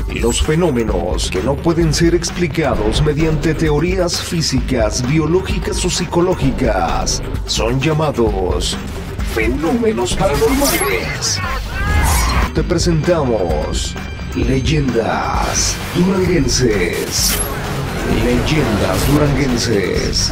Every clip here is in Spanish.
Los fenómenos que no pueden ser explicados mediante teorías físicas, biológicas o psicológicas son llamados fenómenos paranormales. Te presentamos Leyendas Duranguenses. Leyendas Duranguenses.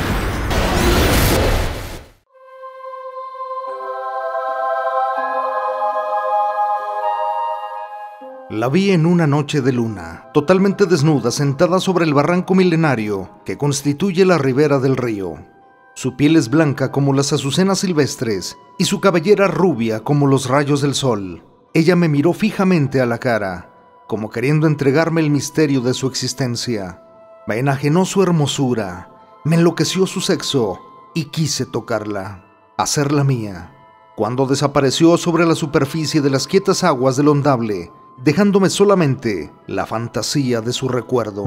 La vi en una noche de luna, totalmente desnuda, sentada sobre el barranco milenario que constituye la ribera del río. Su piel es blanca como las azucenas silvestres y su cabellera rubia como los rayos del sol. Ella me miró fijamente a la cara, como queriendo entregarme el misterio de su existencia. Me enajenó su hermosura, me enloqueció su sexo y quise tocarla, hacerla mía. Cuando desapareció sobre la superficie de las quietas aguas del Ondable, dejándome solamente la fantasía de su recuerdo.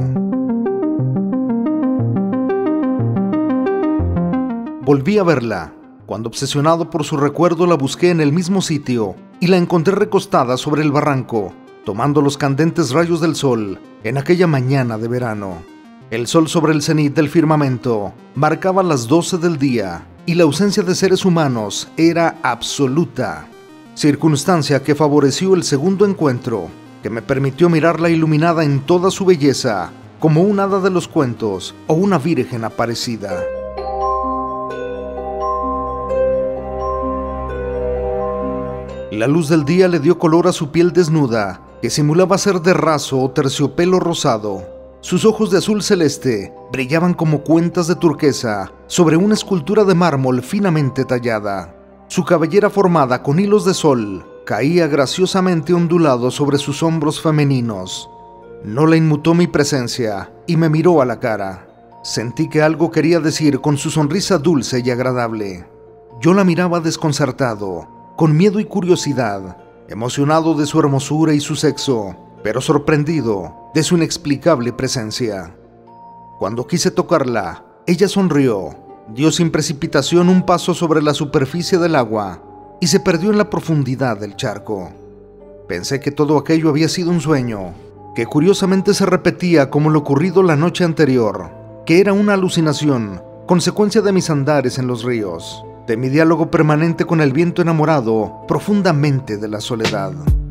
Volví a verla, cuando obsesionado por su recuerdo la busqué en el mismo sitio y la encontré recostada sobre el barranco, tomando los candentes rayos del sol en aquella mañana de verano. El sol sobre el cenit del firmamento marcaba las 12 del día y la ausencia de seres humanos era absoluta. Circunstancia que favoreció el segundo encuentro, que me permitió mirarla iluminada en toda su belleza, como un hada de los cuentos o una virgen aparecida. La luz del día le dio color a su piel desnuda, que simulaba ser de raso o terciopelo rosado. Sus ojos de azul celeste brillaban como cuentas de turquesa sobre una escultura de mármol finamente tallada. Su cabellera formada con hilos de sol caía graciosamente ondulado sobre sus hombros femeninos. No la inmutó mi presencia y me miró a la cara. Sentí que algo quería decir con su sonrisa dulce y agradable. Yo la miraba desconcertado, con miedo y curiosidad, emocionado de su hermosura y su sexo, pero sorprendido de su inexplicable presencia. Cuando quise tocarla, ella sonrió, dio sin precipitación un paso sobre la superficie del agua y se perdió en la profundidad del charco. Pensé que todo aquello había sido un sueño, que curiosamente se repetía como lo ocurrido la noche anterior, que era una alucinación, consecuencia de mis andares en los ríos, de mi diálogo permanente con el viento enamorado profundamente de la soledad.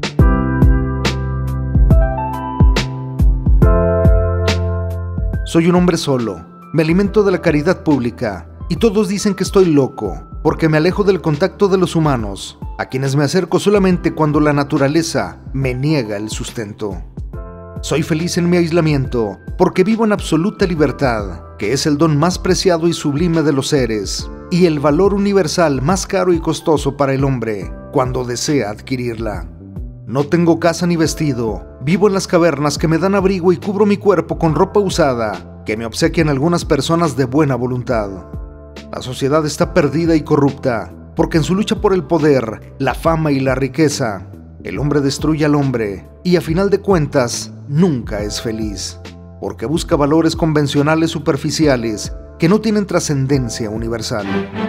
Soy un hombre solo, me alimento de la caridad pública y todos dicen que estoy loco porque me alejo del contacto de los humanos, a quienes me acerco solamente cuando la naturaleza me niega el sustento. Soy feliz en mi aislamiento porque vivo en absoluta libertad, que es el don más preciado y sublime de los seres, y el valor universal más caro y costoso para el hombre cuando desea adquirirla. No tengo casa ni vestido, vivo en las cavernas que me dan abrigo y cubro mi cuerpo con ropa usada que me obsequian algunas personas de buena voluntad. La sociedad está perdida y corrupta, porque en su lucha por el poder, la fama y la riqueza, el hombre destruye al hombre y a final de cuentas nunca es feliz, porque busca valores convencionales superficiales que no tienen trascendencia universal.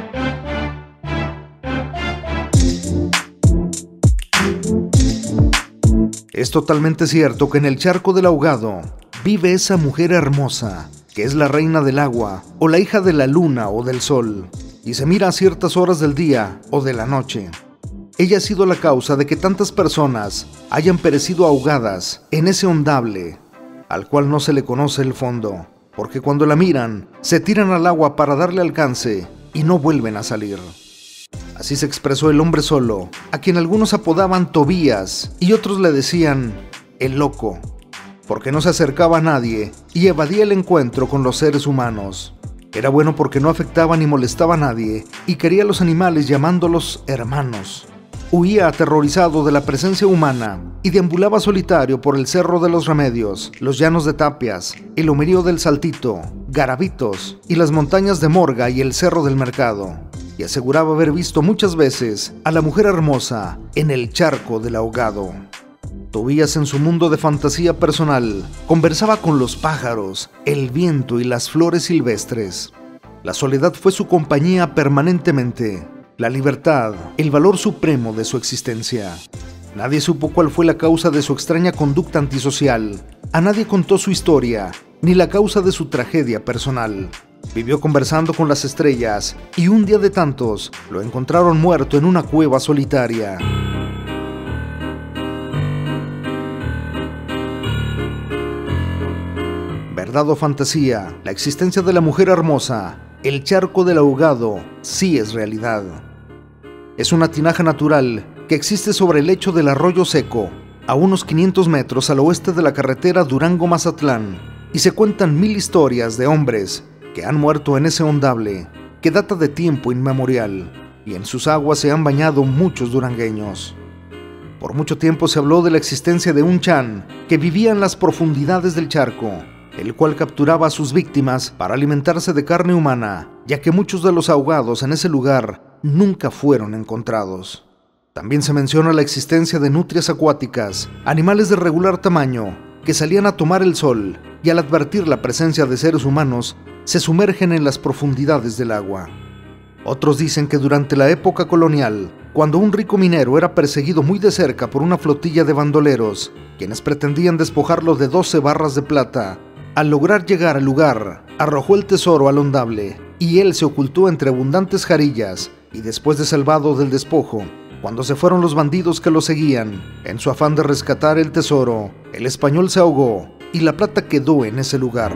Es totalmente cierto que en el charco del ahogado vive esa mujer hermosa, que es la reina del agua, o la hija de la luna o del sol, y se mira a ciertas horas del día o de la noche. Ella ha sido la causa de que tantas personas hayan perecido ahogadas en ese Ondable, al cual no se le conoce el fondo, porque cuando la miran, se tiran al agua para darle alcance y no vuelven a salir. Así se expresó el hombre solo, a quien algunos apodaban Tobías y otros le decían el loco, porque no se acercaba a nadie y evadía el encuentro con los seres humanos. Era bueno porque no afectaba ni molestaba a nadie y quería a los animales llamándolos hermanos. Huía aterrorizado de la presencia humana y deambulaba solitario por el Cerro de los Remedios, los Llanos de Tapias, el Lomerío del Saltito, Garavitos y las montañas de Morga y el Cerro del Mercado, y aseguraba haber visto muchas veces a la mujer hermosa en el charco del ahogado. Tobías, en su mundo de fantasía personal, conversaba con los pájaros, el viento y las flores silvestres. La soledad fue su compañía permanentemente, la libertad, el valor supremo de su existencia. Nadie supo cuál fue la causa de su extraña conducta antisocial. A nadie contó su historia, ni la causa de su tragedia personal. Vivió conversando con las estrellas y un día de tantos lo encontraron muerto en una cueva solitaria. ¿Verdad o fantasía? La existencia de la mujer hermosa, el charco del ahogado, sí es realidad. Es una tinaja natural que existe sobre el lecho del arroyo seco, a unos 500 metros al oeste de la carretera Durango-Mazatlán, y se cuentan 1000 historias de hombres que han muerto en ese hondable que data de tiempo inmemorial, y en sus aguas se han bañado muchos durangueños. Por mucho tiempo se habló de la existencia de un chan que vivía en las profundidades del charco, el cual capturaba a sus víctimas para alimentarse de carne humana, ya que muchos de los ahogados en ese lugar nunca fueron encontrados. También se menciona la existencia de nutrias acuáticas, animales de regular tamaño, que salían a tomar el sol y al advertir la presencia de seres humanos, se sumergen en las profundidades del agua. Otros dicen que durante la época colonial, cuando un rico minero era perseguido muy de cerca por una flotilla de bandoleros, quienes pretendían despojarlo de 12 barras de plata, al lograr llegar al lugar, arrojó el tesoro al hondable y él se ocultó entre abundantes jarillas, y después de salvado del despojo, cuando se fueron los bandidos que lo seguían, en su afán de rescatar el tesoro, el español se ahogó y la plata quedó en ese lugar.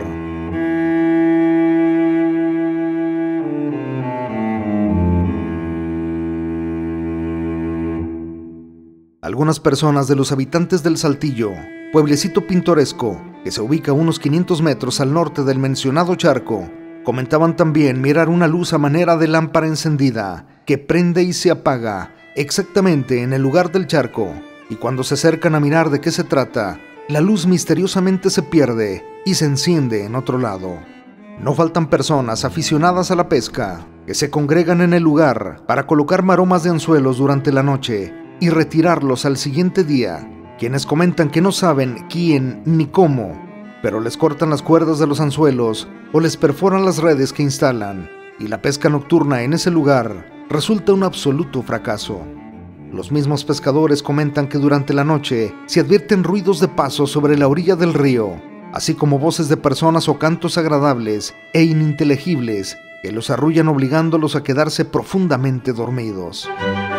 Algunas personas de los habitantes del Saltillo, pueblecito pintoresco que se ubica a unos 500 metros al norte del mencionado charco, comentaban también mirar una luz a manera de lámpara encendida que prende y se apaga exactamente en el lugar del charco, y cuando se acercan a mirar de qué se trata, la luz misteriosamente se pierde y se enciende en otro lado. No faltan personas aficionadas a la pesca que se congregan en el lugar para colocar maromas de anzuelos durante la noche y retirarlos al siguiente día, quienes comentan que no saben quién ni cómo, pero les cortan las cuerdas de los anzuelos o les perforan las redes que instalan, y la pesca nocturna en ese lugar resulta un absoluto fracaso. Los mismos pescadores comentan que durante la noche se advierten ruidos de pasos sobre la orilla del río, así como voces de personas o cantos agradables e ininteligibles que los arrullan obligándolos a quedarse profundamente dormidos.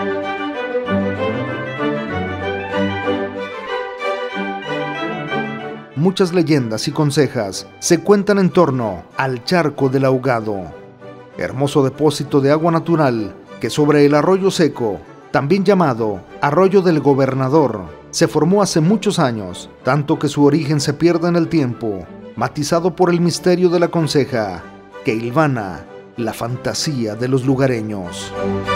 Muchas leyendas y consejas se cuentan en torno al charco del ahogado, hermoso depósito de agua natural que sobre el arroyo seco, también llamado Arroyo del Gobernador, se formó hace muchos años, tanto que su origen se pierde en el tiempo, matizado por el misterio de la conseja que hilvana la fantasía de los lugareños.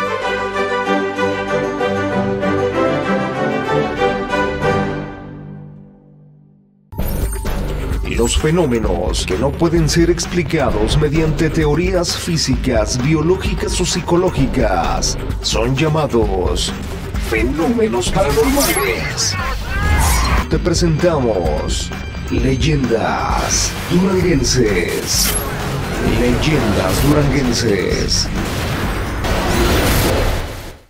Los fenómenos que no pueden ser explicados mediante teorías físicas, biológicas o psicológicas son llamados fenómenos paranormales. Te presentamos Leyendas Duranguenses. Leyendas Duranguenses.